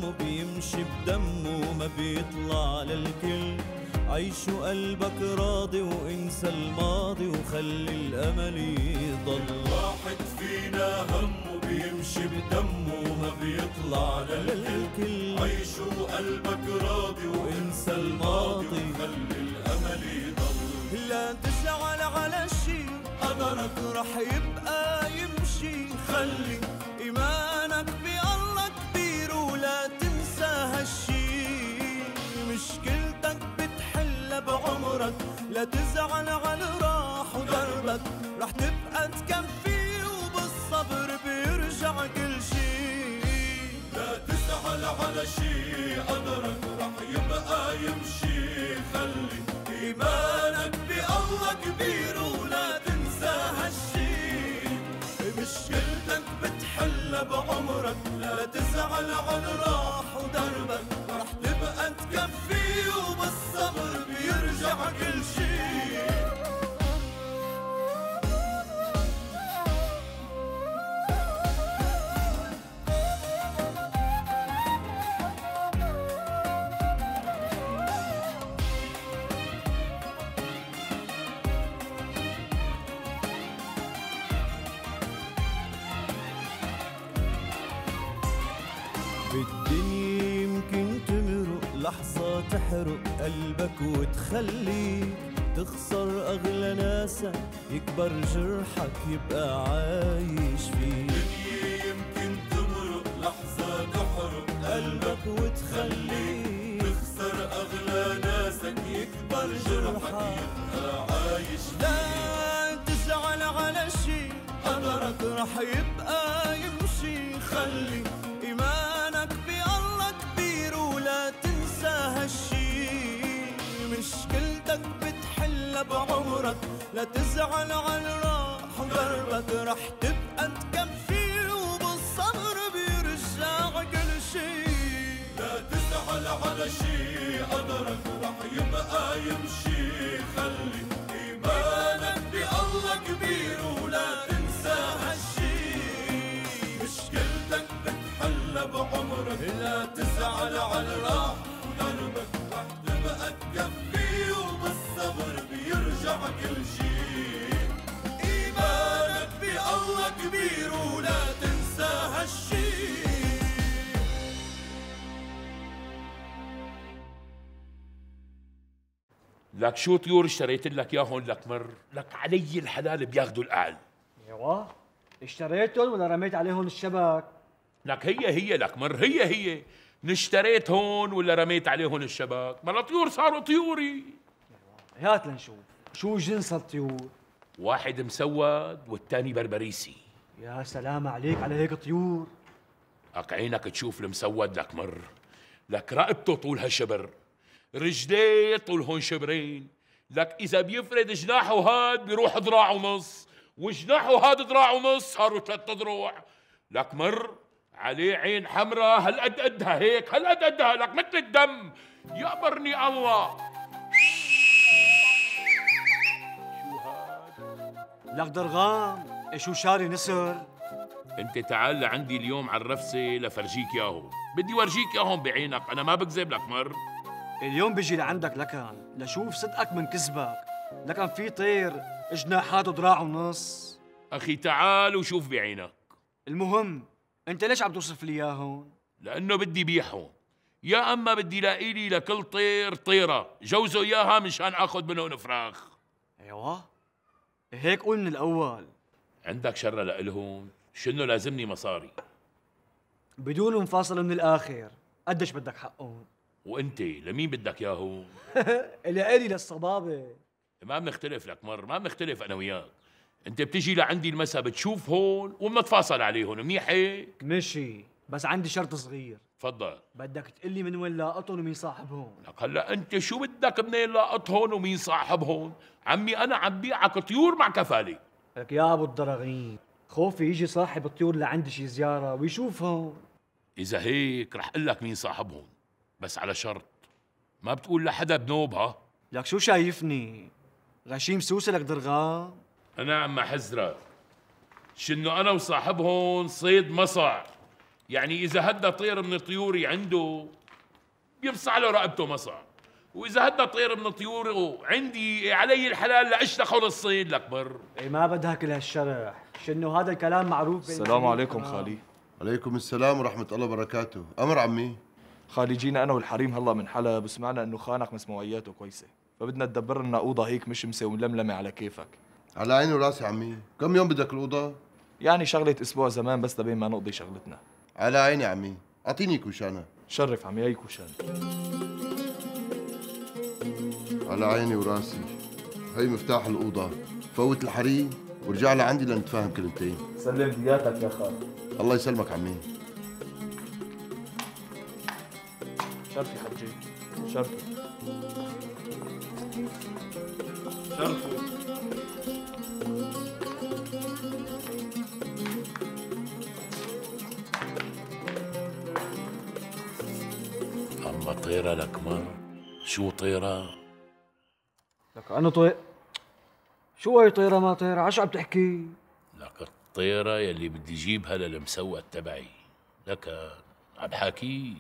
همه بيمشي بدمه ما بيطلع للكل. عيش وقلبك راضي وانسى الماضي وخلي الامل يضل. واحد فينا همه بيمشي بدمه ما بيطلع للكل. عيش وقلبك راضي وانسى الماضي وخلي الامل يضل. لا تزعل على شي قدرك رح يبقى يمشي. خلي ايمانك بالله كبير ولا تنسى هالشي. مشكلتك بتحل بعمرك، لا تزعل على راح ودربك رح تبقى تكفي وبالصبر بيرجع كل شي. لا تزعل على شي قدرك رح يبقى يمشي. خلي ايمانك بالله كبير ولا تنسى هالشي. مشكلتك بتحل بعمرك، لا تزعل على راح ودربك رح تبقى تكفي وبالصبر بيرجع كل شي. بالدنيا يمكن تمرق لحظة تحرق قلبك وتخليك تخسر أغلى ناسك، يكبر جرحك يبقى عايش فيك. الدنيا يمكن تمرق لحظة تحرق قلبك وتخليك تخسر أغلى ناسك، يكبر جرحك يبقى عايش فيك. لا تزعل على شي قدرك رح يبقى يمشي. خلي إيمانك بالله كبير ولا تنسى هالشي. مشكلتك بتحل بعمرك، لا تزعل على راح ودربك رح تبقى تكفي وبالصبر بيرجع كل شي. لا تزعل على شي قدرك رح يبقى يمشي. خلي إيمانك بالله كبير ولا تنسى هالشي. مشكلتك بتحل بعمرك، لا تزعل على راح ودربك رح تبقى تكفي وبالصبر بيرجع كل شي. إيمانك بالله كبير ولا تنسى هالشي. لك شو طيور اشتريت لك ياهن لك مر، لك علي الحلال بياخذوا الأعل. ايوه اشتريتهم ولا رميت عليهم الشبك؟ لك هي لك مر، هي نشتريت هون ولا رميت عليهم الشبك؟ ما الطيور صاروا طيوري. هات لنشوف شو جنس الطيور. واحد مسود والتاني بربريسي. يا سلام عليك على هيك طيور. لك عينك تشوف المسود لك مر، لك رقبته طولها شبر، رجليه طولهن شبرين، لك إذا بيفرد جناحه هاد بيروح ذراع ونص، وجناحه هاد ذراع ونص صاروا 3 ضروع. لك مر عليه عين حمراء هالقد قدها هيك، هالقد قدها لك مثل الدم. يقبرني الله. شو هاد؟ لك درغام شو شاري نسر. انت تعال لعندي اليوم على الرفسه لفرجيك ياهو، بدي ورجيك ياهم بعينك، انا ما بكذب لك مر. اليوم بيجي لعندك لكن لشوف صدقك من كذبك. لكن في طير جناحاته ذراع ونص. اخي تعال وشوف بعينك. المهم انت ليش عم توصف لي اياهم؟ لانه بدي بيعهم، يا اما بدي لاقي لي لكل طير طيره جوزه اياها مشان اخذ منهم فراخ. ايوه هيك قول من الاول. عندك شره لإلهم، شنو لازمني مصاري بدون مفاصله من الاخر. قديش بدك حقهم؟ وانت لمين بدك ياهو؟ لإلي للصبابه. ما بنختلف لك مر، ما بنختلف انا وياك. انت بتجي لعندي المسا بتشوف هون وبنتفاصل عليهم، منيح هيك؟ مشي، بس عندي شرط صغير. تفضل. بدك تقلي من وين لاقطهم ومين صاحبهم. لك هلا انت شو بدك منين لاقطهم ومين صاحبهم؟ عمي انا عم بيعك طيور مع كفاله. لك يا ابو الضراغين خوفي يجي صاحب الطيور لعندي شي زياره ويشوفهم. اذا هيك رح اقول لك مين صاحبهم، بس على شرط ما بتقول لحدا بنوبها. لك شو شايفني غشيم سوسه لك درغام؟ انا عم حذرك، شنو انا وصاحبهم صيد مصع، يعني اذا هدى طير من طيوري عنده بيمصع له رقبته مصع، واذا هدى طير من طيوره عندي علي الحلال لاشلخه نصين لكبر. ايه ما بدها كل هالشرح، شنو هذا الكلام معروف بين السلام عليكم خالي. عليكم السلام ورحمة الله وبركاته. أمر عمي. خالي جينا أنا والحريم هلا من حلب وسمعنا إنه خانك مسموعياته كويسة، فبدنا تدبر لنا أوضة هيك مشمسة وململمة على كيفك. على عيني وراسي عمي. كم يوم بدك الأوضة؟ يعني شغلة أسبوع زمان بس لبين ما نقضي شغلتنا. على عيني عمي. أعطيني كوشانة. شرف عمي، هي كوشان. على عيني وراسي. هي مفتاح الأوضة. فوت الحريم ورجع لعندي لنتفاهم كلمتين. سلم دياتك يا خال. الله يسلمك عمي. شرفي حجي، شرفي. شرفي. اما طيره لكمر، شو طيره؟ لك أنا طير. شو هي طيرة ما طيرة؟ عشو عم تحكي؟ لك الطيره يلي بدي جيبها للمسوق تبعي، لك عم حاكي.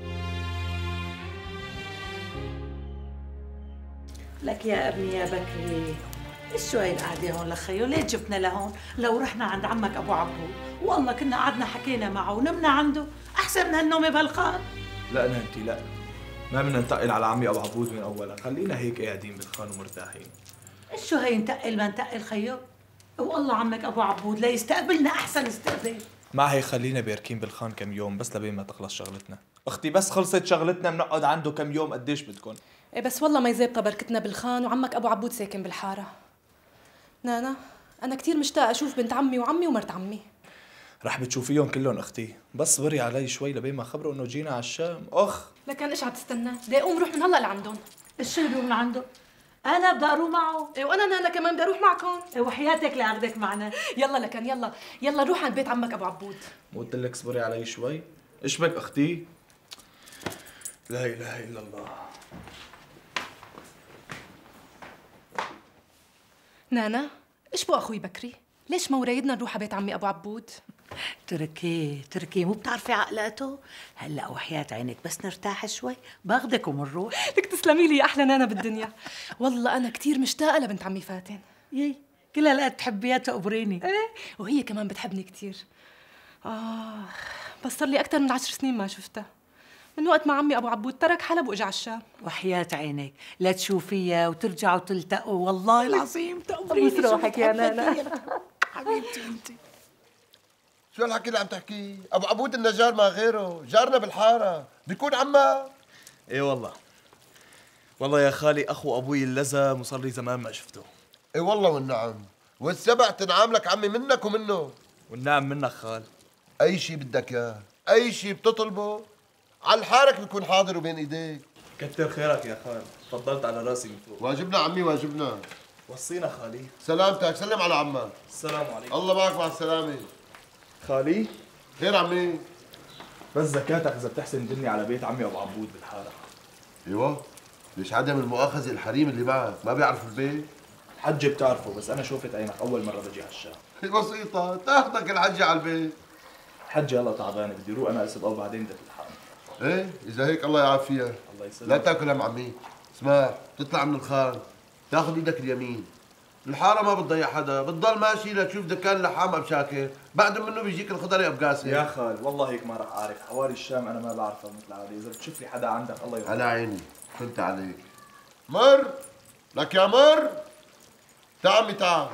لك يا ابني يا بكري، ايش شو هي القعده هون لخيو؟ ليه جبتنا لهون؟ لو رحنا عند عمك ابو عبود والله كنا قعدنا حكينا معه ونمنا عنده احسن من هالنومه بهالخان. لا نهنتي لا، ما بدنا ننتقل على عمي أبو عبود من أولها، خلينا هيك قاعدين بالخان ومرتاحين. ايش شو هي نتقل ما نتقل خيو؟ والله عمك ابو عبود ليستقبلنا احسن استقبال. ما هي خلينا باركين بالخان كم يوم بس لبين ما تخلص شغلتنا. اختي بس خلصت شغلتنا بنقعد عنده كم يوم، قديش بدكم؟ إيه بس والله ما يزيبطها بركتنا بالخان وعمك ابو عبود ساكن بالحاره. نانا انا كثير مشتاقه اشوف بنت عمي وعمي ومرت عمي. رح بتشوفيهم كلهم اختي، بس صبري علي شوي لبين ما خبروا انه جينا على الشام. لكن ايش عم تستنى؟ بدي اقوم روح من هلا لعندهم. ايش بيقول من عنده؟ انا بدي اروح معه. إيه وانا نانا كمان بدي اروح معكم. إيه وحياتك لاخذك معنا. يلا لكن يلا روح عند بيت عمك ابو عبود. مو قلت لك صبري علي شوي؟ ايش بك اختي؟ لا اله الا الله. نانا ايش بو اخوي بكري؟ ليش ما ورايدنا نروح على بيت عمي ابو عبود؟ تركي مو بتعرفي عقلاته؟ هلا وحياة عينك بس نرتاح شوي باخدك ومنروح. لك تسلمي لي يا احلى نانا بالدنيا. والله انا كثير مشتاقه لبنت عمي فاتن. يي كل هالقد تحبيها تقبريني. ايه وهي كمان بتحبني كثير. بس صار لي اكثر من 10 سنين ما شفتها، من وقت ما عمي ابو عبود ترك حلب واجا على الشام. وحياة عينك لا تشوفيها وترجعوا تلتقوا والله العظيم تقبريني. بوس روحك يا نانا. حبيبتي انت. شو هالحكي اللي عم تحكيه؟ أبو عبود النجار ما غيره، جارنا بالحارة، بيكون عمك. ايه والله يا خالي اخو ابوي اللزم وصار لي زمان ما شفته. اي والله والنعم، والسبع تنعم لك عمي منك ومنه. والنعم منك خال. أي شيء بدك إياه، أي شيء بتطلبه على الحارك بيكون حاضر وبين إيديك. كتر خيرك يا خال، تفضلت على راسي من فوق. واجبنا عمي واجبنا. وصينا خالي. سلامتك، سلم على عمك. السلام عليكم. الله معك مع السلامة. خالي خير عمي. بس زكاتك اذا بتحسن دلني على بيت عمي ابو عبود بالحاره. ايوه، ليش عدم المؤاخذة الحريم اللي معك ما بيعرف البيت؟ الحجة بتعرفه بس انا شوفت عينك اول مرة بجي على الشام. بسيطة، تاخدك الحجة على البيت. الحجة يلا تعبانة بدي روح انا اسبقها وبعدين بدي الحام. ايه إذا هيك الله يعافيها. الله يسلمك. لا تاكل هم عمي. اسمع، تطلع من الخان، تاخذ ايدك اليمين. الحارة ما بتضيع حدا، بتضل ماشي لتشوف دكان لحام ابو شاكر، بعد منه بيجيك الخضري ابو قاسم. يا خال والله هيك ما راح اعرف، حواري الشام انا ما بعرفها مثل العادة، اذا بتشوف لي حدا عندك الله يرحمه. على عيني، فهمت عليك. مر، لك يا مر. تعال عمي تعال.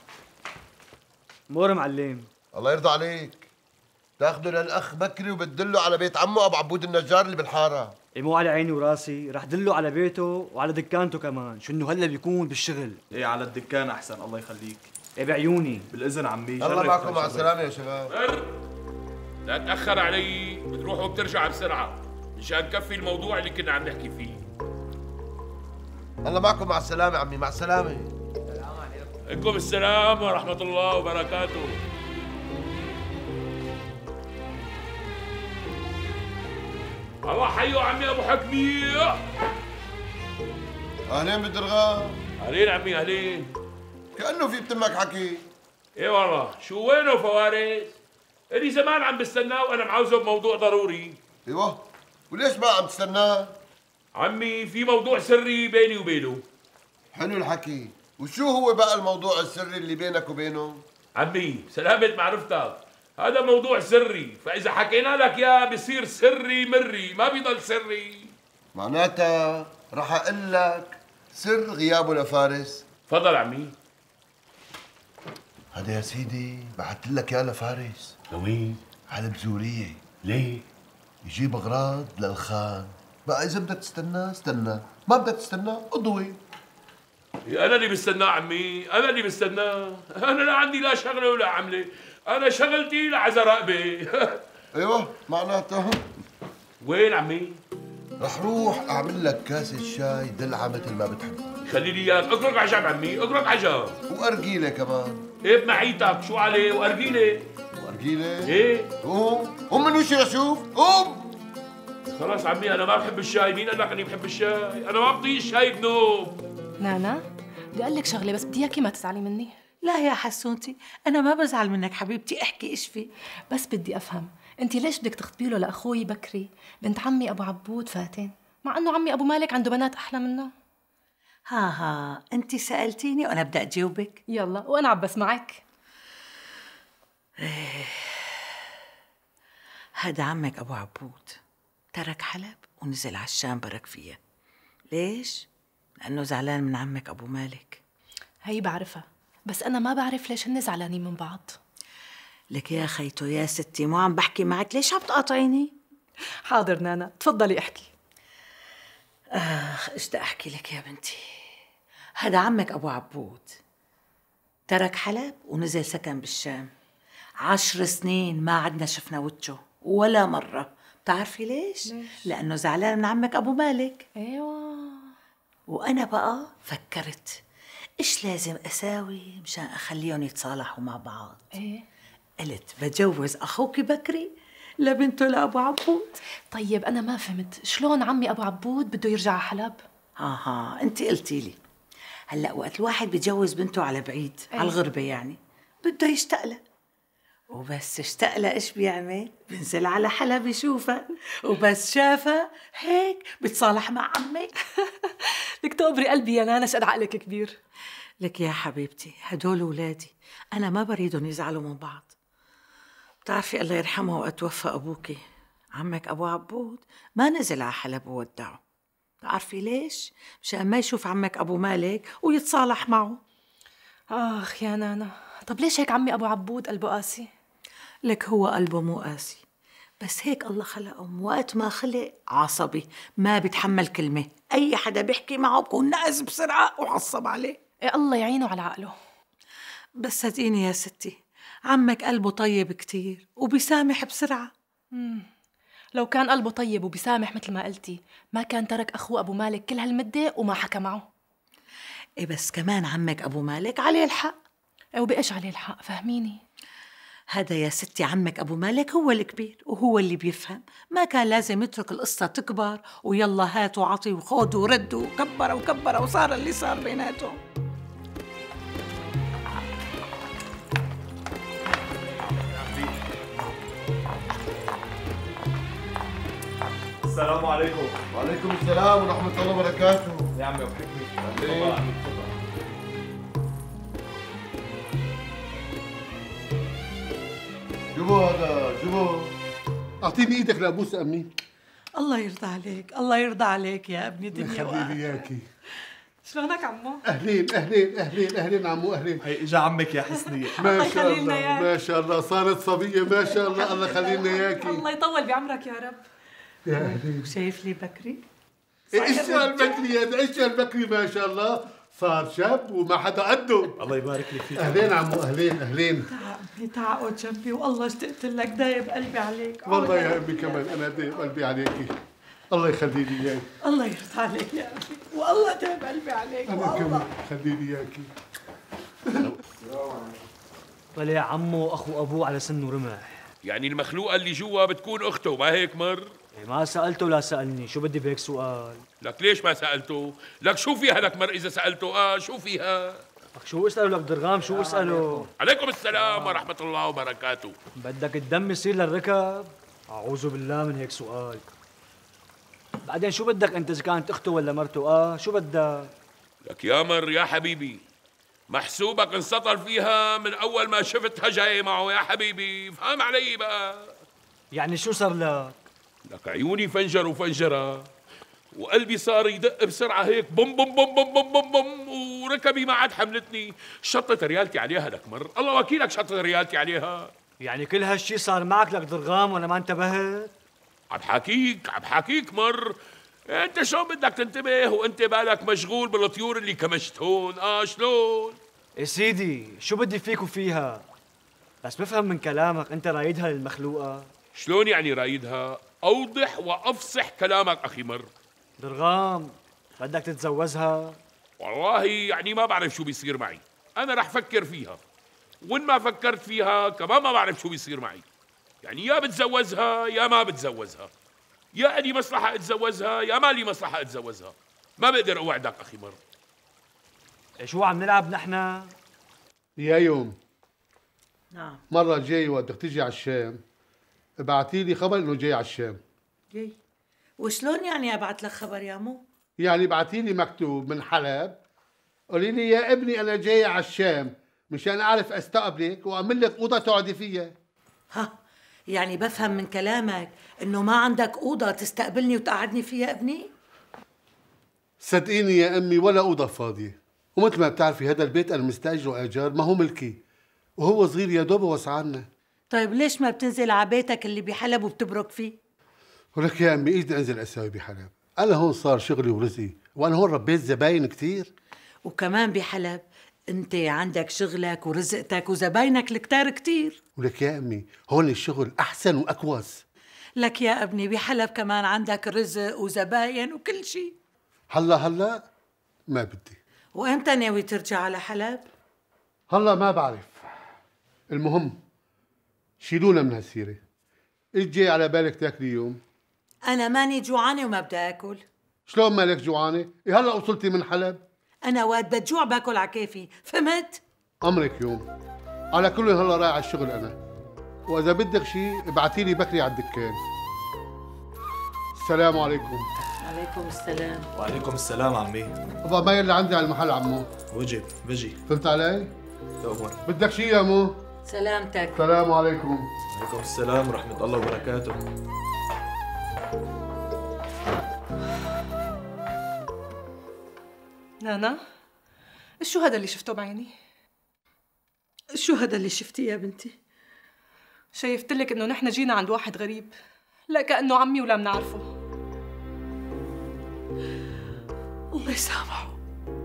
مور معلم. الله يرضى عليك. تاخذه للاخ بكري وبتدله على بيت عمه ابو عبود النجار اللي بالحاره. إيه مو على عيني وراسي، رح دله على بيته وعلى دكانته كمان، شو انه هلا بيكون بالشغل. ايه على الدكان احسن الله يخليك. ايه بعيوني. بالاذن عمي. الله معكم مع السلامه يا شباب. لا تاخر علي، بتروح وبترجع بسرعه مشان نكفي الموضوع اللي كنا عم نحكي فيه. الله معكم مع السلامه عمي، مع السلامه. عليكم السلام ورحمه الله وبركاته. الله حيو عمي ابو حكمي. اهلين بالدرغام. اهلين عمي اهلين. كانه في بتمك حكي. ايه والله، شو وينه فوارس؟ الي زمان عم بستناه وانا معوزه بموضوع ضروري. ايوه، وليش ما عم تستناه؟ عمي في موضوع سري بيني وبينه. حلو الحكي، وشو هو بقى الموضوع السري اللي بينك وبينه؟ عمي سلامة معرفتك، هذا موضوع سري، فإذا حكينا لك إياه بصير سري مري، ما بيضل سري. معناتها رح اقول لك سر غيابه لفارس. تفضل عمي. هذا يا سيدي بعثت لك يا لفارس. لوين؟ على بزورية. ليه؟ يجيب اغراض للخان. بقى اذا بدك تستناه استنى، ما بدك تستناه اضوي. أنا اللي بستناه عمي، أنا اللي بستناه، أنا لا عندي لا شغلة ولا عملة، أنا شغلتي لعزة راقبة. ايوه معناتها وين عمي؟ رح روح اعمل لك كاسة شاي دلعة مثل ما بتحب. خلي لي إياك، اقرق عجب عمي، اقرق عجب. وارجيلة كمان. إيه بمعيتك، شو عليه؟ وأرجيلة. وارجيلة؟ إيه؟ قوم من وشي لشوف، قوم. خلاص عمي أنا ما بحب الشاي، مين قال لك إني بحب الشاي؟ أنا ما بطيق الشاي بنوب. نانا بدي اقول لك شغله بس بدي اياكي ما تزعلي مني. لا يا حسونتي، أنا ما بزعل منك حبيبتي، احكي إيش في. بس بدي افهم انت ليش بدك تخطبي له لاخوي بكري بنت عمي ابو عبود فاتن، مع انه عمي ابو مالك عنده بنات احلى منه؟ ها أنت سألتيني وأنا بدي أجاوبك. يلا وانا عم بسمعك. هذا عمك أبو عبود ترك حلب ونزل على الشام برك فيها. ليش؟ لأنه زعلان من عمك أبو مالك. هي بعرفها، بس انا ما بعرف ليش هن زعلانين من بعض. لك يا خيتو يا ستي، مو عم بحكي معك، ليش عم تقاطعيني؟ حاضر نانا، تفضلي احكي. ايش بدي احكي لك يا بنتي. هذا عمك ابو عبود ترك حلب ونزل سكن بالشام. 10 سنين ما عدنا شفنا وجهه ولا مرة. بتعرفي ليش؟ لأنه زعلان من عمك أبو مالك. ايوه. وأنا بقى فكرت إيش لازم أساوي مشان أخليهم يتصالحوا مع بعض. ايه؟ قلت بجوز أخوك بكري لبنته لأبو عبود. طيب انا ما فهمت، شلون عمي ابو عبود بده يرجع على حلب؟ انت قلتي لي هلا وقت الواحد بجوز بنته على بعيد على الغربة يعني بده يشتاق لها، وبس اشتاق لها ايش بيعمل؟ بنزل على حلب يشوفها، وبس شافها هيك بتصالح مع عمي. لك تقبري قلبي يا نانا، شقد عقلك كبير. لك يا حبيبتي هدول ولادي انا ما بريدهم يزعلوا من بعض. بتعرفي الله يرحمه وقت توفى ابوكي عمك ابو عبود ما نزل على حلب وودعه. بتعرفي ليش؟ مشان ما يشوف عمك ابو مالك ويتصالح معه. اخ يا نانا، طب ليش هيك عمي ابو عبود قلبه قاسي؟ لك هو قلبه مو قاسي، بس هيك الله خلقه. وقت ما خلق عصبي، ما بيتحمل كلمة، أي حدا بيحكي معه بكون نقز بسرعة وعصب عليه. إيه الله يعينه على عقله. بس صدقيني يا ستي عمك قلبه طيب كتير وبيسامح بسرعة. لو كان قلبه طيب وبيسامح مثل ما قلتي ما كان ترك أخوه أبو مالك كل هالمدة وما حكى معه. إيه بس كمان عمك أبو مالك عليه الحق. إيه وبإيش عليه الحق؟ فهميني. هذا يا ستي عمك أبو مالك هو الكبير وهو اللي بيفهم، ما كان لازم يترك القصة تكبر ويلا هات وعطي وخود ورد وكبر وكبر وصار اللي صار بيناتهم. السلام عليكم. وعليكم السلام ورحمة الله وبركاته. يا عمي ابو حكمي. تفضل عمي تفضل. شو هذا؟ شو؟ اعطيني ايدك لابوس امي. الله يرضى عليك، الله يرضى عليك يا ابني، دنيا خلي لي اياكي. شلونك عمو؟ اهلين اهلين اهلين اهلين عمو اهلين. هي اجا عمك يا حسنية. ما شاء الله ما شاء الله صارت صبية ما شاء الله. الله خلي لنا اياكي. الله يطول بعمرك يا رب. يا اهلين. شايف لي بكري؟ ايش البكري هذا؟ ايش البكري ما شاء الله صار شاب وما حدا قده. الله يبارك لك فيك. اهلين عمو اهلين اهلين. تعال جنبي والله اشتقت لك، دايب قلبي عليك. والله يا امي كمان انا دايب قلبي عليكي. الله يخلي لي اياك. الله يرضى عليك يا أخي، والله دايب قلبي عليك. انا كمان خلي لي اياكي. طلع عمه اخو ابوه على سن ورمح. يعني المخلوقة اللي جوا بتكون أخته، ما هيك مر؟ إيه ما سألته ولا سألني، شو بدي بهيك سؤال؟ لك ليش ما سألته؟ لك شو فيها لك مر إذا سألته؟ شو فيها؟ شو اسأله لك درغام؟ شو اسأله؟ عليكم السلام ورحمة الله وبركاته. بدك الدم يصير للركب؟ أعوذ بالله من هيك سؤال. بعدين شو بدك أنت إذا كانت أخته ولا مرته؟ شو بدك؟ لك يا مر يا حبيبي، محسوبك انسطر فيها من أول ما شفتها جاي معه يا حبيبي، فهم علي بقى. يعني شو صار لك؟ لك عيوني فنجر وفنجرة، وقلبي صار يدق بسرعة هيك بوم بوم بوم بوم بوم بوم بوم، وركبي ما عاد حملتني، شطت ريالتي عليها لك مر، الله وكيلك شطت ريالتي عليها. يعني كل هالشي صار معك لك درغام وأنا ما انتبهت؟ عم حكيك مر، انت شلون بدك تنتبه وانت بالك مشغول بالطيور اللي كمشتهون؟ شلون؟ يا سيدي شو بدي فيك وفيها؟ بس بفهم من كلامك أنت رايدها للمخلوقة. شلون يعني رايدها؟ أوضح وأفصح كلامك أخي مر. درغام بدك تتزوجها؟ والله يعني ما بعرف شو بيصير معي، أنا رح فكر فيها، وإن ما فكرت فيها كمان ما بعرف شو بيصير معي. يعني يا بتزوجها يا ما بتزوجها، يا لي مصلحة أتزوجها يا ما لي مصلحة أتزوجها، ما بقدر أوعدك أخي مر. شو عم نلعب نحن؟ يا يوم نعم. مرة جاي وقتك تجي على الشام، ابعتي لي خبر انه جاي على الشام. جاي؟ وشلون يعني ابعت لك خبر يا مو؟ يعني ابعتي لي مكتوب من حلب، قولي لي يا ابني انا جاي على الشام مشان اعرف استقبلك واعمل لك اوضه تقعدي فيها. ها، يعني بفهم من كلامك انه ما عندك اوضه تستقبلني وتقعدني فيها ابني؟ صدقيني يا امي ولا اوضه فاضيه، ومثل ما بتعرفي هذا البيت انا مستاجره ايجار، ما هو ملكي، وهو صغير يا دوب وسعنا. طيب ليش ما بتنزل على بيتك اللي بحلب وبتبرك فيه؟ ولك يا امي ايش بدي انزل اسوي بحلب؟ انا هون صار شغلي ورزقي، وانا هون ربيت زباين كثير. وكمان بحلب انت عندك شغلك ورزقتك وزباينك الكتار كتير. ولك يا امي هون الشغل احسن واكوس. لك يا ابني بحلب كمان عندك رزق وزباين وكل شيء. هلا ما بدي. وامتى ناوي ترجع على حلب؟ هلا ما بعرف. المهم شيلونا من هالسيره. ايش جاي على بالك تاكلي يوم؟ انا ماني جوعانه وما بدي اكل. شلون مالك جوعانه؟ إيه هلا وصلتي من حلب؟ انا وقت بتجوع باكل على كيفي، فهمت؟ امرك يوم. على كل هلا رايح على الشغل انا، واذا بدك شيء ابعتي لي بكري على الدكان. السلام عليكم. عليكم السلام. وعليكم السلام عمي. ابا ما يلي عندي على المحل عمو. وجب بجي. فهمت علي؟ تأمر. بدك شيء يا مو؟ سلامتك. السلام عليكم. وعليكم السلام ورحمة الله وبركاته. نانا، شو هذا اللي شفته بعيني؟ شو هذا اللي شفتيه يا بنتي؟ شايفتلك انه نحن جينا عند واحد غريب، لا كأنه عمي ولا منعرفه. الله يسامحه.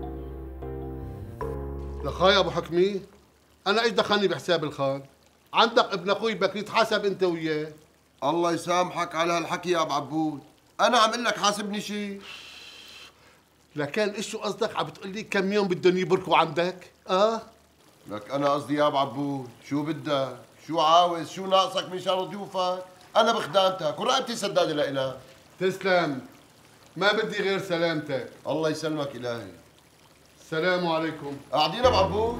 لخاي ابو حكمي، انا ايش دخلني بحساب الخان؟ عندك ابن اخوي بكري تحاسب انت وياه. الله يسامحك على هالحكي يا ابو عبود، انا عم اقول لك حاسبني شيء. لكان ايش شو قصدك عم بتقول لي كم يوم بدهم يبركوا عندك؟ لك انا قصدي يا ابو عبود، شو بدك؟ شو عاوز؟ شو ناقصك من شر ضيوفك؟ انا بخدامتك ورقبتي سداده لإلك. تسلم، ما بدي غير سلامتك. الله يسلمك الهي. السلام عليكم. قاعدين ابو عبود؟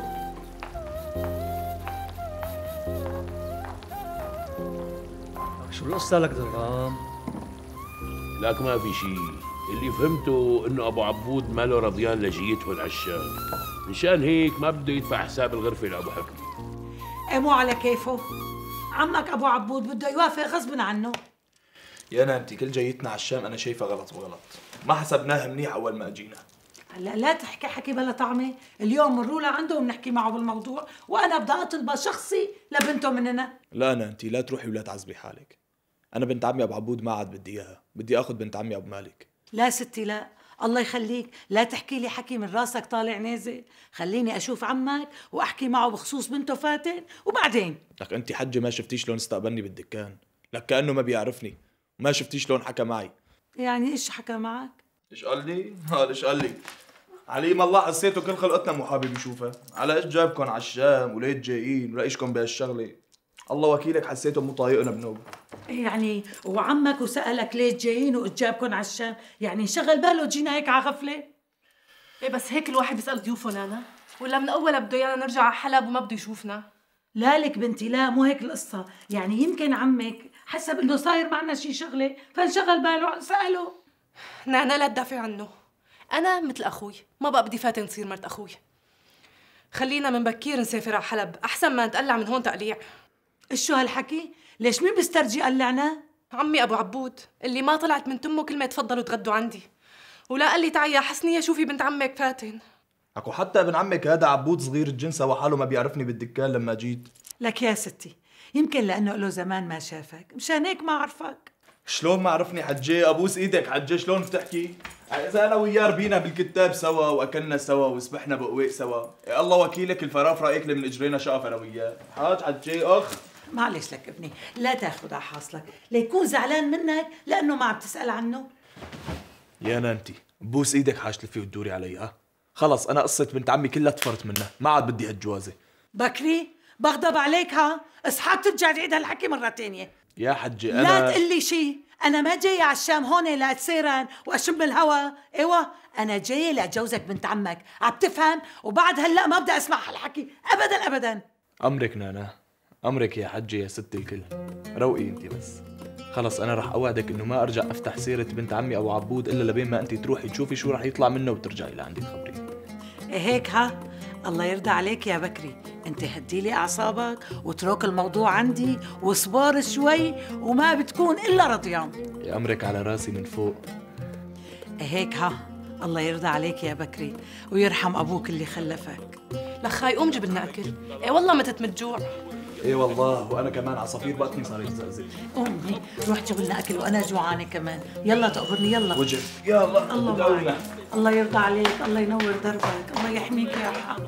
شو القصة لك درغام؟ لك ما في شيء، اللي فهمته انه ابو عبود ماله رضيان لجيتهم على الشام، مشان هيك ما بده يدفع حساب الغرفه لابو حكمي. ايه مو على كيفه، عمك ابو عبود بده يوافق غصب عنه. يا نانتي كل جيتنا على الشام انا شايفها غلط وغلط، ما حسبناها منيح اول ما اجينا. هلا لا تحكي حكي بلا طعمه، اليوم بنروح لعنده وبنحكي معه بالموضوع، وانا بدي اطلبه شخصي لبنته مننا. لا نانتي لا تروحي ولا تعذبي حالك، انا بنت عمي ابو عبود ما عاد بدي اياها، بدي اخذ بنت عمي ابو مالك. لا ستي لا، الله يخليك، لا تحكي لي حكي من راسك طالع نازل، خليني اشوف عمك واحكي معه بخصوص بنته فاتن وبعدين. لك انت حجه ما شفتي شلون استقبلني بالدكان، لك كانه ما بيعرفني، ما شفتي شلون حكى معي. يعني ايش حكى معك؟ ايش قال لي؟ ايش قال لي؟ عليم الله حسيته كل خلقتنا مو حابب يشوفها، على ايش جابكم على الشام وليش جايين ولايشكم بهالشغله؟ الله وكيلك حسيته مو طايقنا بنوب. يعني وعمك وسألك ليش جايين وإجابكم على الشام، يعني انشغل باله جينا هيك على غفلة؟ ايه بس هيك الواحد بيسأل ضيوفه نانا؟ ولا من اول بده ايانا نرجع على حلب وما بده يشوفنا؟ لا لك بنتي، لا مو هيك القصة. يعني يمكن عمك حسب انه صاير معنا شي شغلة فانشغل باله سأله. نانا لا تدافع عنه، انا مثل اخوي، ما بقى بدي فاتن تصير مرت اخوي. خلينا من بكير نسافر على حلب احسن ما نتقلع من هون تقليع. شو هالحكي؟ ليش مين بيسترجي قلعنا؟ عمي ابو عبود اللي ما طلعت من تمه كلمه تفضلوا تغدوا عندي، ولا قال لي تعي يا حسنيه شوفي بنت عمك فاتن. اكو حتى ابن عمك هذا عبود صغير الجنس وحاله ما بيعرفني بالدكان لما جيت. لك يا ستي يمكن لانه له زمان ما شافك مشان هيك ما عرفك. شلون ما عرفني حجي؟ ابوس ايدك حجي، شلون بتحكي؟ اذا انا وياه ربينا بالكتاب سوا واكلنا سوا وسبحنا بقويق سوا، يا الله وكيلك الفرافره اكله من اجرينا شقف انا وياه. حاج حجي اخ معلش لك ابني، لا تاخذ على حاصلك ليكون زعلان منك لانه ما عم تسال عنه. يا نانتي بوس ايدك حاج تلفي وتدوري علي. ها خلص انا قصه بنت عمي كلها تفرت منها، ما عاد بدي هالجوازه. بكري بغضب عليك، ها اصحى ترجع تعيد هالحكي مره ثانيه. يا حجي انا لا تقول لي شيء، انا ما جايه على الشام هون لاتسيرن واشم الهوا. ايوه انا جايه لاتجوزك بنت عمك، عم تفهم؟ وبعد هلا ما بدي اسمع هالحكي ابدا ابدا. امرك نانا، امرك يا حجي يا ست الكل، روقي انت بس. خلص انا رح اوعدك انه ما ارجع افتح سيره بنت عمي ابو عبود الا لبين ما انت تروحي تشوفي شو رح يطلع منه وترجعي لعندي تخبريني. هيك ها؟ الله يرضى عليك يا بكري، انت هدي لي اعصابك واترك الموضوع عندي واصبر شوي وما بتكون الا رضيان. يا امرك على راسي من فوق. هيك ها؟ الله يرضى عليك يا بكري ويرحم ابوك اللي خلفك. لخاي قوم جيب لنا اكل، اي والله متت من الجوع. ايه والله وانا كمان عصافير بطني صار يزقزق. امي روح جيب لنا اكل وانا جوعانه كمان. يلا تقبرني يلا. وجف يلا الله معك. الله يرضى عليك، الله ينور دربك، الله يحميك يا حق.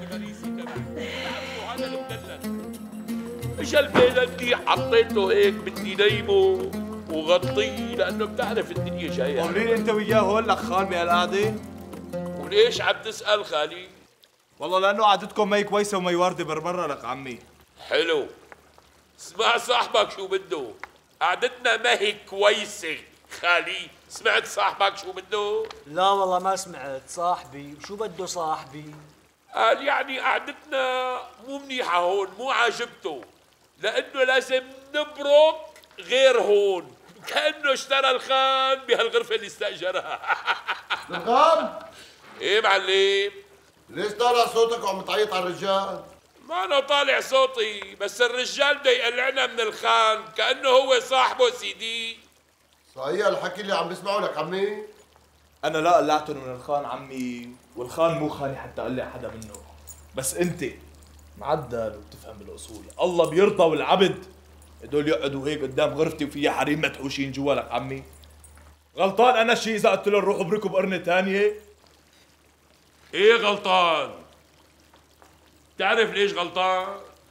ايش البيلندي حطيته هيك بدي نيمه وغطيه لانه بتعرف الدنيا جايه. قولي انت وياه هون لك خال بهالقعده؟ وليش عم تسال خالي؟ والله لانه قعدتكم مي كويسه ومي وارده بالمره لك عمي. حلو، اسمع صاحبك شو بده. قعدتنا ما هي كويسه خالي، سمعت صاحبك شو بده؟ لا والله ما سمعت. صاحبي شو بده صاحبي؟ قال يعني قعدتنا مو منيحه هون، مو عاجبته لانه لازم نبرك غير هون، كانه اشترى الخان بهالغرفه اللي استاجرها. نقام ايه معلم؟ ليش طالع صوتك وعم تعيط على الرجال؟ ما انا طالع صوتي، بس الرجال بده يقلعنا من الخان كانه هو صاحبه سيدي. صحيح الحكي اللي عم بسمعه لك عمي؟ انا لا قلعتهم من الخان عمي، والخان مو خاني حتى اقلع حدا منه، بس انت معدل وبتفهم بالاصول. الله بيرضى والعبد هدول يقعدوا هيك قدام غرفتي وفيها حريم مدحوشين جوا لك عمي. غلطان انا شيء اذا قلت لهم روحوا بركوا بقرنه ثانيه؟ ايه غلطان؟ تعرف ليش غلطان؟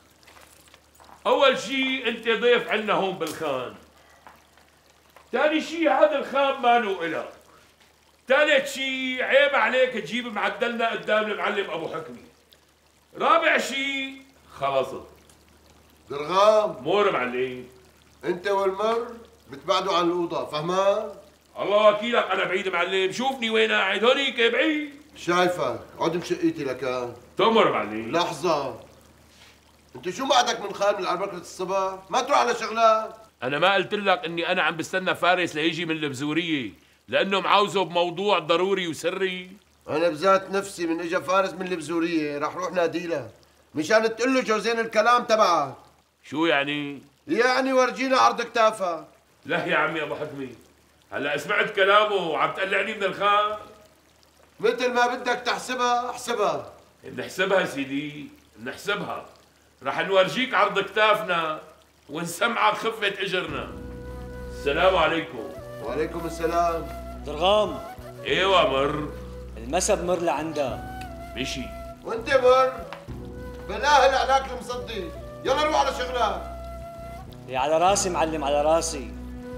اول شيء انت ضيف عنا هون بالخان، ثاني شيء هذا الخان مانو إلك، ثالث شيء عيب عليك تجيب معدلنا قدام المعلم ابو حكمي، رابع شيء خلصت. درغام مور معلم، انت والمر بتبعدوا عن الاوضه، فهمان؟ الله وكيلك انا بعيد معلم، شوفني وين قاعد هونيك بعيد. شايفك عد مشقيتي لكان. تمر معلم. لحظه، انت شو بعدك من خال من على بركه الصبح؟ ما تروح على شغلات؟ انا ما قلت لك اني انا عم بستنى فارس ليجي من البزوريه لانه معاوزه بموضوع ضروري وسري؟ انا بذات نفسي من اجا فارس من البزوريه رح روح ناديله مشان تقول له جوزين الكلام تبعك. شو يعني؟ يعني ورجينا عرض كتافك. لا يا عمي ابو حكمي، هلا سمعت كلامه وعم تقلعني من الخان. مثل ما بدك تحسبها احسبها. بنحسبها سيدي، بنحسبها. رح نورجيك عرض كتافنا ونسمعك خفة اجرنا. السلام عليكم. وعليكم السلام. درغام ايوه مر. المسا بمر لعندك. مشي. وانت مر بلاها العلاك المصدي، يلا روح على شغلك. يا على راسي معلم على راسي.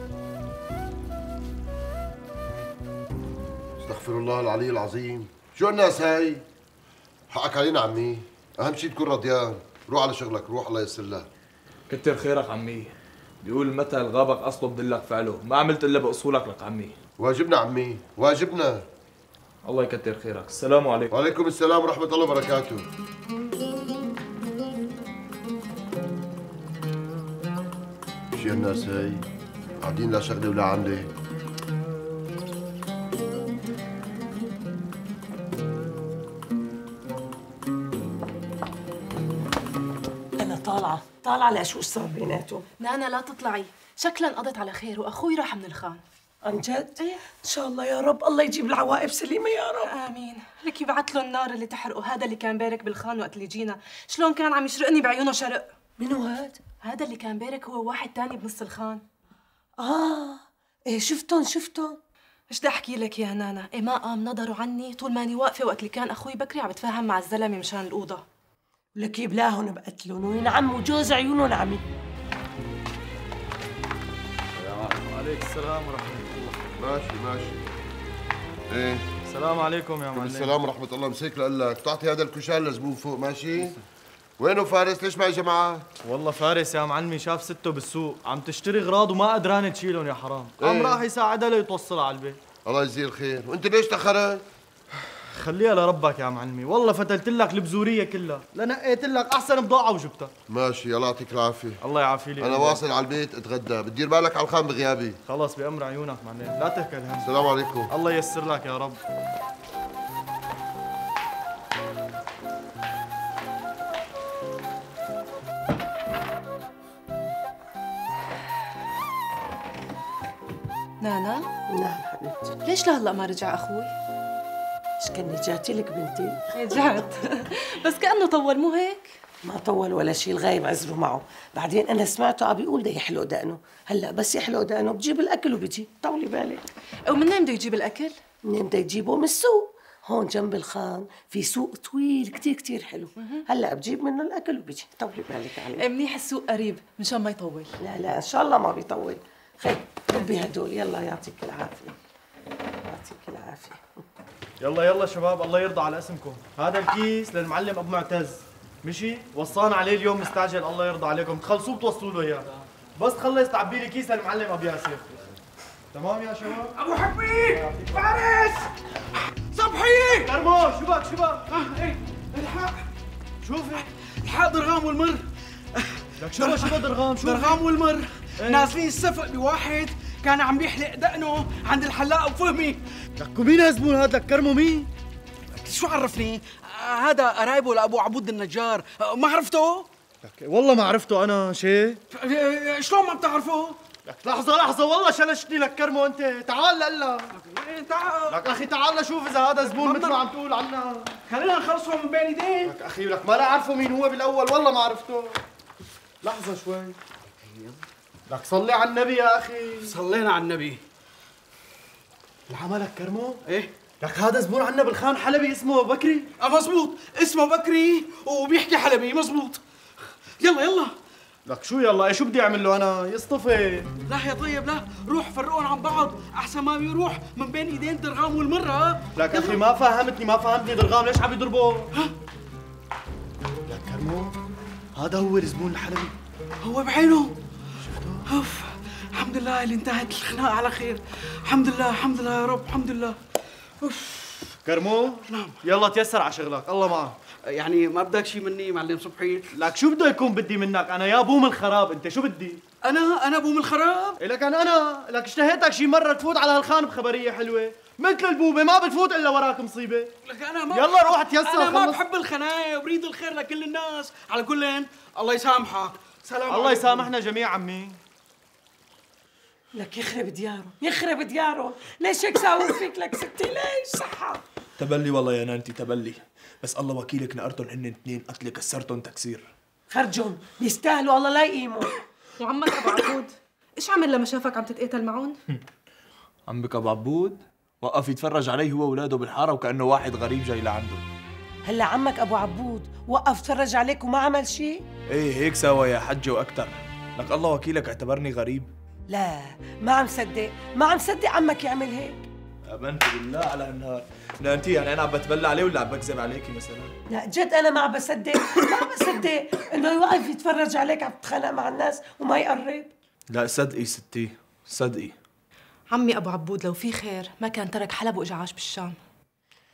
استغفر الله العلي العظيم، شو الناس هاي؟ حقك علينا عمي، اهم شيء تكون رضيان، روح على شغلك، روح الله ييسر لك. كتر خيرك عمي، بيقول المثل غابك اصله بدلك فعله، ما عملت الا باصولك لك عمي. واجبنا عمي، واجبنا. الله يكتر خيرك. السلام عليكم. وعليكم السلام ورحمة الله وبركاته. شو هالناس هاي؟ قاعدين لا شغلة ولا عملة. أنا طالعة لأشوف صار بيناتهم. نانا لا تطلعي، شكلا قضت على خير وأخوي راح من الخان. عن جد؟ إيه؟ إن شاء الله يا رب، الله يجيب العواقب سليمة يا رب. آمين. لك يبعت له النار اللي تحرقه، هذا اللي كان بارك بالخان وقت اللي جينا، شلون كان عم يشرقني بعيونه شرق. منو هاد؟ هذا اللي كان بارك هو واحد تاني بنص الخان. إيه شفتن. ايش بدي احكي لك يا نانا؟ إيه ما قام نظروا عني طول ماني واقفة وقت اللي كان أخوي بكري عم بتفاهم مع الزلمة مشان الأوضة. لك يبلاهن بقتلن وينعم وجوز عيونهم عمي. وعليك السلام ورحمة الله. ماشي. ايه السلام عليكم يا معلم. السلام ورحمة الله. مسيك لقلك تعطي هذا الكشان لزبون فوق. ماشي. وينه فارس؟ ليش معي جماعة؟ والله فارس يا معلمي شاف سته بالسوق عم تشتري اغراض وما قدران تشيلهم يا حرام. قام راح يساعدها ليتوصلها على البيت. الله يجزيه الخير. وانت ليش تأخرت؟ خليها لربك يا معلمي، والله فتلت لك البزورية كلها، لنقيت لك أحسن بضاعة وجبتها. ماشي الله يعطيك العافية. الله يعافي لي. أنا واصل على البيت أتغدى، بتدير بالك على الخان بغيابي. خلص بأمر عيونك معلم، لا تهكل هم. السلام عليكم. الله ييسر لك يا رب. نانا؟ نعم حبيبتي. ليش لهلا ما رجع أخوي؟ ايش كني جاتي لك بنتي؟ رجعت بس كأنه طول مو هيك؟ ما طول ولا شيء، الغايب عزلوا معه. بعدين انا سمعته عم بيقول بده يحلق دقنه، هلا بس يحلق دقنه بجيب الاكل وبيجي. طولي بالك. ومنين بده يجيب الأكل؟ منين بده يجيبه؟ من السوق. هون جنب الخان في سوق طويل كتير حلو. هلا بجيب منه الاكل وبيجي. طولي بالك عليه. منيح السوق قريب مشان ما يطول. لا ان شاء الله ما بيطول. خي ربي هدول. يلا يعطيك العافيه. يعطيك العافيه. يلا شباب الله يرضى على اسمكم، هذا الكيس للمعلم ابو معتز، مشي؟ وصانا عليه اليوم مستعجل، الله يرضى عليكم، تخلصوه بتوصلوا له اياه. بس تخلص تعبي لي كيس للمعلم ابو ياسر. تمام يا شباب؟ ابو حبيب فارس صبحي كرمو شو بك؟ ايه الحق شوفي الحق درغام والمر. لك شو درغام؟ شو درغام والمر نازلين السفق بواحد كان عم بيحلق دقنه عند الحلاق ابو فهمي. لك ومين هالزبون هذا؟ لك كرمو مين؟ شو عرفني؟ هذا قرايبه لابو عبود النجار. ما عرفته؟ لك والله ما عرفته انا شيء. شلون ما بتعرفه؟ لك لحظة والله شلشتني. لك كرمو انت تعال لقلا. تعال لك اخي تعال لشوف اذا هذا زبون مثل ما عم تقول عنا. خلينا نخلصه من بين ايدين. لك اخي لك ما لا اعرفه مين هو بالاول، والله ما عرفته. لحظة شوي. لك صلي على النبي يا اخي. صلينا على النبي. العملك كرمو؟ ايه لك هذا زبون عنا بالخان حلبي اسمه بكري. مزبوط اسمه بكري وبيحكي حلبي مزبوط. يلا لك شو يلا؟ شو بدي اعمل له انا؟ يصطفي. لا يا طيب لا، روح فرقون عن بعض احسن ما بيروح من بين ايدين درغام والمره. لك اخي ما فهمتني درغام ليش عم يضربه؟ لك كرمو هذا هو الزبون الحلبي. هو بعينه. شفته؟ اوف الحمد لله اللي انتهت الخناقه على خير. الحمد لله يا رب الحمد لله. اوف كرمو نعم. يلا تيسر على شغلك الله معك. يعني ما بدك شيء مني معلم صبحي؟ لك شو بده يكون بدي منك؟ انا يا بوم الخراب، انت شو بدي؟ انا بوم الخراب؟ لك انا لك اشتهيتك شي مره تفوت على هالخان بخبريه حلوه مثل البوبه ما بتفوت الا وراك مصيبه. لك انا ما يلا روح تيسر. انا ما بحب الخنايا وبريد الخير لكل الناس. على كل الله يسامحك. سلام الله يسامحنا جميعا عمي. لك يخرب ديارهم ليش هيك ساووا فيك؟ لك ستي ليش؟ صحة تبلي والله يا نانتي تبلي، بس الله وكيلك نقرتن هن اثنين قتل كسرتن تكسير. خرجون بيستاهلوا الله لا يقيموا. وعمك ابو عبود ايش عمل لما شافك عم تتقاتل معهم؟ عمك ابو عبود وقف يتفرج علي هو واولاده بالحاره وكانه واحد غريب جاي لعنده. هلا عمك ابو عبود وقف تفرج عليك وما عمل شيء؟ ايه هيك سوا يا حجه واكثر. لك الله وكيلك اعتبرني غريب. لا ما عم صدق عمك يعمل هيك. امنت بالله على هالنهار. نانتي يعني انا عم بتبلى عليه ولا عم بكذب عليكي مثلا؟ لا جد انا ما عم بصدق انه يوقف يتفرج عليك عم تتخانق مع الناس وما يقرب. لا صدقي ستي صدقي. عمي ابو عبود لو في خير ما كان ترك حلب واجا عاش بالشام.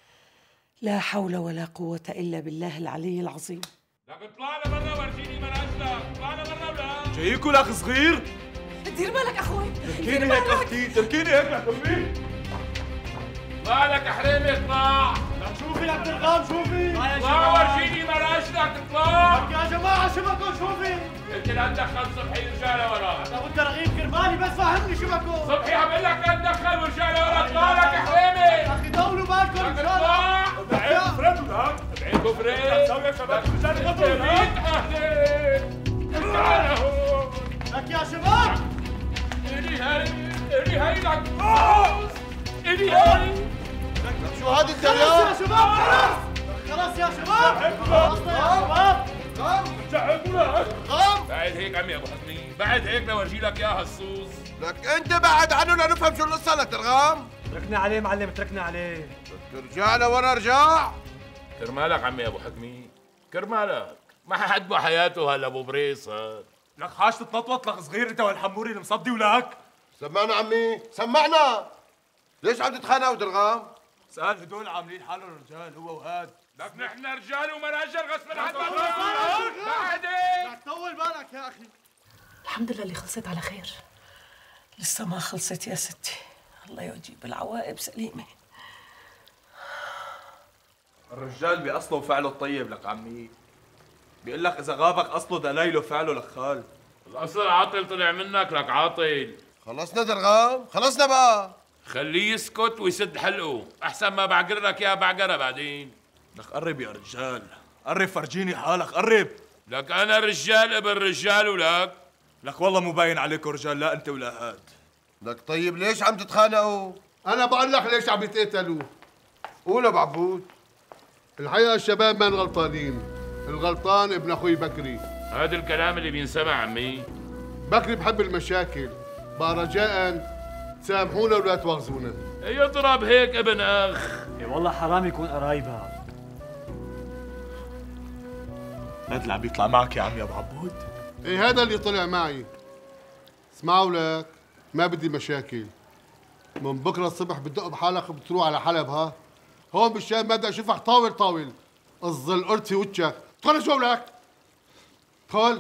لا حول ولا قوة إلا بالله العلي العظيم. لك اطلع لبرا ورجيني منازلك، اطلع لبرا ولا جايكوا لك صغير؟ دير بالك اخوي، تركيني هيك اختي، تركيني هيك لك امي. اطلع لك حريمي اطلع. لك شوفي لك درغام شوفي. اطلع ورجيني منازلك اطلع. يا جماعة شبكوا شوفي. انت لا تدخل صبحي رجاله وراك. ابو الترغيب كرماني بس فهمني شبكوا. صبحي عم بقول لك لا تدخل ورجاله وراك، اطلع لك يا حريمي. اخي طولوا بالكم ان شاء الله. بعيد فرد ولا؟ بعيد فرد. سوي يا شباب رجال غدر. تعال هون. لك يا شباب. الي هي لك. الي هي. شو هذا خلص يا الدريا؟ شباب خلص يا شباب. خلصنا يا شباب. بعد هيك عمي ابو حسني، بعد هيك لورجي لك اياها الصوص. لك انت بعد عنه لنفهم شو القصه لك ترغام. تركنا عليه معلم، تركنا عليه. ترجع لورا رجع. كرمالك عمي ابو حكمي، كرمالك ما حد بحياته هلا ابو بريص. لك حاج تتنطوط لك صغير انت والحموري المصدي ولك. سمعنا عمي، سمعنا. ليش عم تتخانقوا درغام؟ سأل هدول عاملين حالهم رجال هو وهاد. لك نحن رجال ومناجر غصب عنا. بعدين لك طول بالك يا اخي. الحمد لله اللي خلصت على خير. لسه ما خلصت يا ستي، الله يجيب العواقب سليمة. الرجال بأصله وفعله الطيب لك عمي. بيقول لك إذا غابك أصله دلايله فعله لك خال. الاصل عاطل طلع منك، لك عاطل. خلصنا درغام، خلصنا بقى. خليه يسكت ويسد حلقه، احسن ما بعقر لك يا بعقره بعدين. لك قرب يا رجال، قرب فرجيني حالك قرب. لك انا رجال ابن رجال ولك. لك والله مو باين عليكم رجال، لا انت ولا هاد. لك طيب ليش عم تتخانقوا؟ انا بقول لك ليش عم يتقتلوا. قول ابو عبود. الحقيقه الشباب ما غلطانين، الغلطان ابن اخوي بكري. هذا الكلام اللي بينسمع عمي. بكري بحب المشاكل، بقى رجاء تسامحونا ولا تواخذونا. يضرب هيك ابن اخ. اي والله حرام يكون قرايبها. هاد اللي عم يطلع معك يا عمي ابو عبود. ايه هذا اللي طلع معي. اسمعوا لك، ما بدي مشاكل. من بكره الصبح بتدق بحالك بتروح على حلب. ها هون بالشام ما بدي اشوفك طاول طاول. الظل قرد في وجهك. ادخل شو لك. ادخل.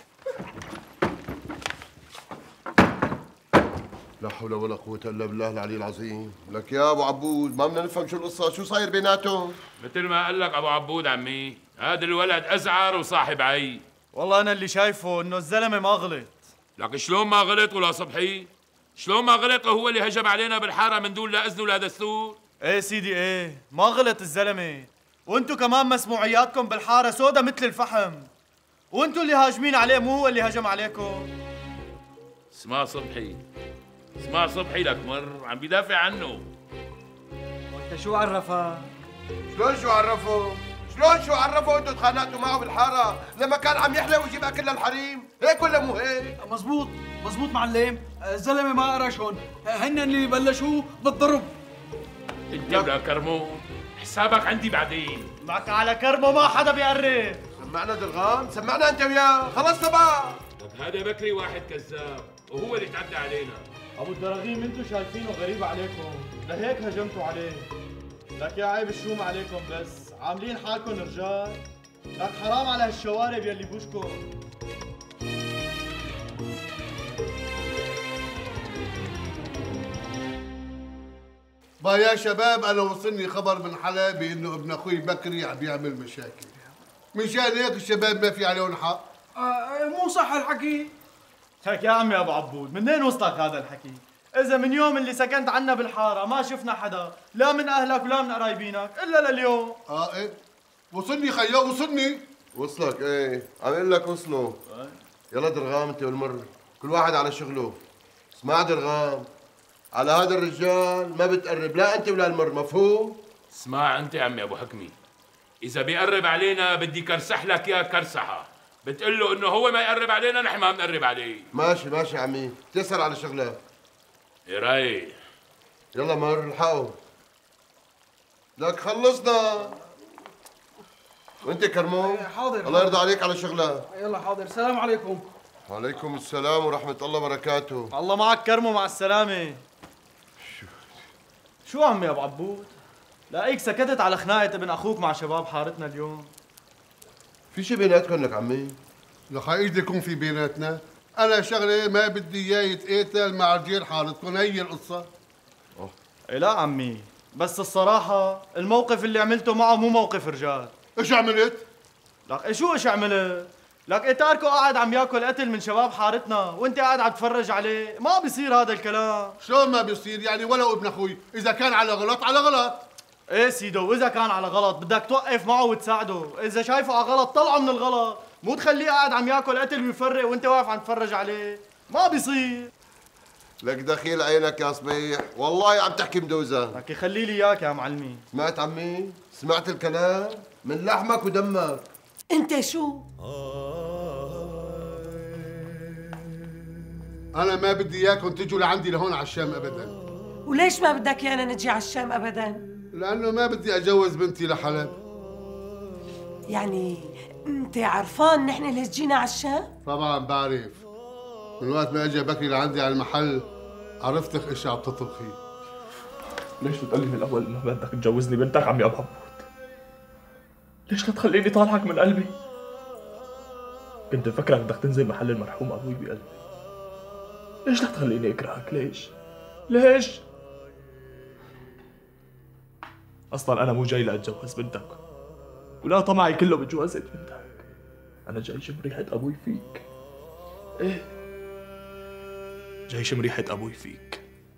لا حول ولا قوة إلا بالله العلي العظيم. لك يا أبو عبود ما بدنا نفهم شو القصة، شو صاير بيناتهم؟ مثل ما قال لك أبو عبود عمي، هذا الولد أزعر وصاحب عي. والله انا اللي شايفه انه الزلمه ما غلط. لك شلون ما غلط ولا صبحي؟ شلون ما غلط وهو اللي هجم علينا بالحارة من دون لا إذن ولا دستور؟ ايه سيدي ايه ما غلط الزلمه، وانتو كمان مسموعياتكم بالحاره سودا مثل الفحم، وانتو اللي هاجمين عليه مو هو اللي هجم عليكم. اسمع صبحي، اسمع صبحي لك مر عم بيدافع عنه. وانت شو عرفها؟ شلون شو عرفوا؟ شلون شو عرفوا انتوا تخانقتوا معه بالحارة لما كان عم يحلى ويجيب اكل للحريم؟ هيك ولا مو هيك؟ مزبوط مزبوط معلم، الزلمه ما قرشهم، هن اللي بلشوه بالضرب. انت ولا كرمو حسابك عندي بعدين. معك على كرمه ما حدا بيقرب. سمعنا درغام، سمعنا انت وياه، خلصنا بقى. لك هذا بكري واحد كذاب وهو اللي تعدى علينا. ابو الدراغيم انتو شايفينه غريب عليكم، لهيك هجمتوا عليه. لك يا عيب الشوم عليكم بس، عاملين حالكم رجال. لك حرام على هالشوارب يلي بوشكم. بقى يا شباب انا وصلني خبر من حلب بانه ابن اخوي بكري عم يعمل مشاكل. مشان هيك الشباب ما في عليهم حق. مو صح الحكي. هيك يا عمي ابو عبود، منين وصلك هذا الحكي؟ إذا من يوم اللي سكنت عنا بالحارة ما شفنا حدا، لا من أهلك ولا من قرايبينك، إلا لليوم. ايه وصلني خيو وصلني. وصلك ايه، عم اقول لك وصلوا. يلا درغام انت والمر، كل واحد على شغله. اسمع درغام، على هذا الرجال ما بتقرب لا انت ولا المر، مفهوم؟ اسمع انت يا عمي ابو حكمي، اذا بيقرب علينا بدي كرسح لك يا كرسحه، بتقول له انه هو ما يقرب علينا نحن ما بنقرب عليه. ماشي ماشي عمي، تسأل على شغلك. ايه رايح؟ يلا مر الحقوا. لك خلصنا. وانت كرمو؟ حاضر. الله يرضى عليك على شغلك. يلا حاضر، السلام عليكم. وعليكم السلام ورحمة الله وبركاته. الله معك كرمو، مع السلامة. شو عمي ابو عبود؟ لاقيك سكتت على خناقة ابن اخوك مع شباب حارتنا اليوم. في شي بيناتكم لك عمي؟ لك ايش يكون في بيناتنا؟ انا شغله ما بدي اياه يتقاتل مع رجال حارتكم، هي القصه. إيه لا عمي، بس الصراحة الموقف اللي عملته معه مو موقف رجال. ايش عملت؟ لك إيه شو ايش عملت؟ لك إيه تاركه قاعد عم ياكل قتل من شباب حارتنا وانت قاعد عم تتفرج عليه، ما بيصير هذا الكلام. شلون ما بيصير؟ يعني ولو ابن اخوي، اذا كان على غلط على غلط. ايه سيدو، واذا كان على غلط بدك توقف معه وتساعده، اذا شايفه على غلط طلعه من الغلط، مو تخليه قاعد عم ياكل قتل ويفرق وانت واقف عم تتفرج عليه، ما بيصير. لك دخيل عينك يا صبيح، والله عم تحكي مدوزة. لك يخلي لي اياك يا معلمي. سمعت عمي؟ سمعت الكلام؟ من لحمك ودمك. انت شو؟ انا ما بدي اياكم تجوا لعندي لهون على الشام ابدا. وليش ما بدك ايانا نجي على الشام ابدا؟ لانه ما بدي اجوز بنتي لحلب. يعني انت عرفان نحن ليش جينا على الشام؟ طبعا بعرف، من وقت ما اجى بكري لعندي على المحل عرفتك ايش عم تطبخي. ليش بتقولي من الاول انه بدك تجوزني بنتك عمي ابو عبود؟ ليش لا تخليني طالعك من قلبي؟ كنت مفكرك بدك تنزل محل المرحوم ابوي بقلبي. ليش لا تخليني اكرهك؟ ليش؟ اصلا انا مو جاي لاتجوز بنتك، ولا طمعي كله بجوازة بنتك. انا جاي شم ريحة ابوي فيك. ايه، جاي شم ريحة ابوي فيك.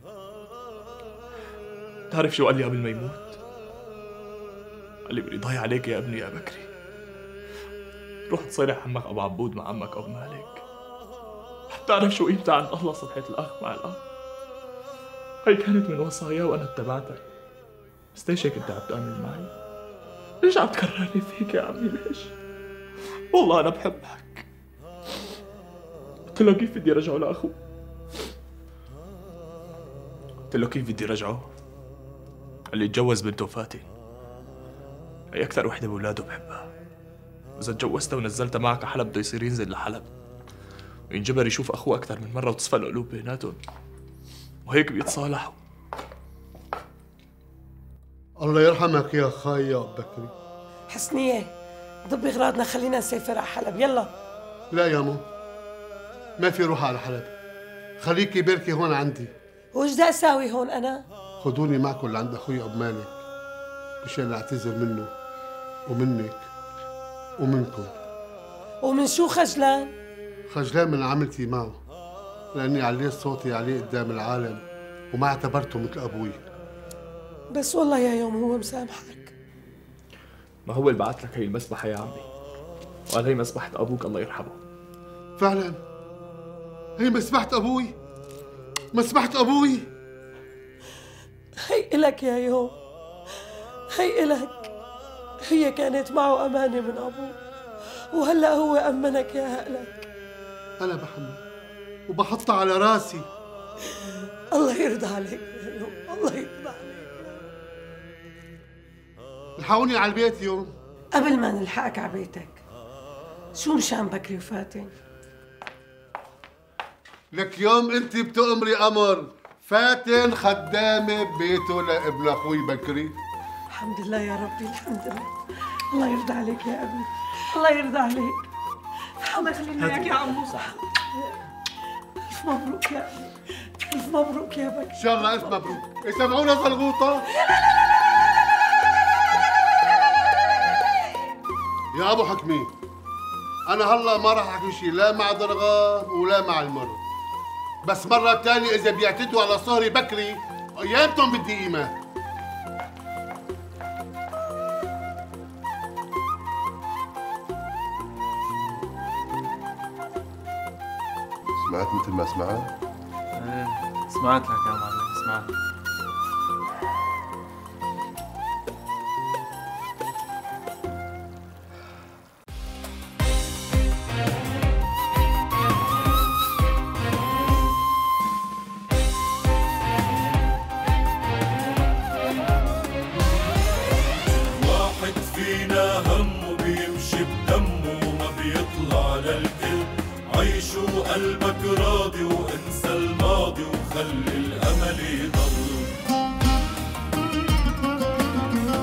تعرف شو قال لي قبل ما يموت؟ قال لي بدي ضايع عليك يا ابني يا بكري، روح تصالح عمك ابو عبود مع عمك ابو مالك. بتعرف شو قيمتها عند الله صلحة الاخ مع الاخ؟ هي كانت من وصاياه وانا اتبعتها. بس ليش هيك انت عم تعمل معي؟ ليش عم تكرهني فيك يا عمي؟ ليش؟ والله انا بحبك. قلت له كيف بدي ارجعه لاخوه؟ قلت له كيف بدي ارجعه؟ قال لي تجوز بنته فاتن، هي اكثر وحده باولاده بحبها، واذا تجوزتها ونزلتها معك على حلب بده يصير ينزل لحلب وينجبر يشوف اخوه اكثر من مره وتصفى القلوب بيناتهم، وهيك بيتصالحوا. الله يرحمك يا خاي يا بكري. حسنية ضبي اغراضنا، خلينا نسافر على حلب. يلا. لا يا مو، ما في روح على حلب، خليكي بركي هون عندي. وش بدي اساوي هون انا؟ خذوني معكم لعند اخوي ابو مالك مشان اعتذر منه ومنك ومنكم. ومن شو خجلان؟ خجلان من عملتي معه، لاني عليت صوتي عليه قدام العالم وما اعتبرته مثل ابوي. بس والله يا يوم هو مسامحك. ما هو اللي بعت لك هي المسبحه يا عمي، وقال هي مسبحه ابوك الله يرحمه. فعلا هي مسبحة ابوي، مسبحة ابوي. هي إلك يا يوم، هي إلك. هي كانت معه أمانة من أبوه، وهلأ هو أمنك يا هقلك. أنا بحمل وبحطها على راسي. الله يرضى عليك يا يوم، الله يرضى عليك. الحقوني على البيت يوم. قبل ما نلحقك على بيتك، شو مشان بكري وفاتن؟ لك يوم انت بتأمري امر، فاتن خدامه ببيته لابن اخوي بكري. الحمد لله يا ربي، الحمد لله. الله يرضى عليك يا ابني، الله يرضى عليك. الله يخلينا اياك يا عمو. الف مبروك يا ابني، الف مبروك يا بكري. ان شاء الله الف مبروك. يسمعونا زلغوطه يا ابو حكمي. انا هلا ما راح احكي شيء لا مع ضرغام ولا مع المر، بس مرة تانية إذا بيعتدوا على صهري بكري أيامتهم بدي إيمان. سمعت مثل ما سمعت؟ ايه سمعت لك يا معلم، سمعت. قلبك راضي وانسى الماضي وخلي الامل يضل.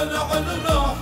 على الراحة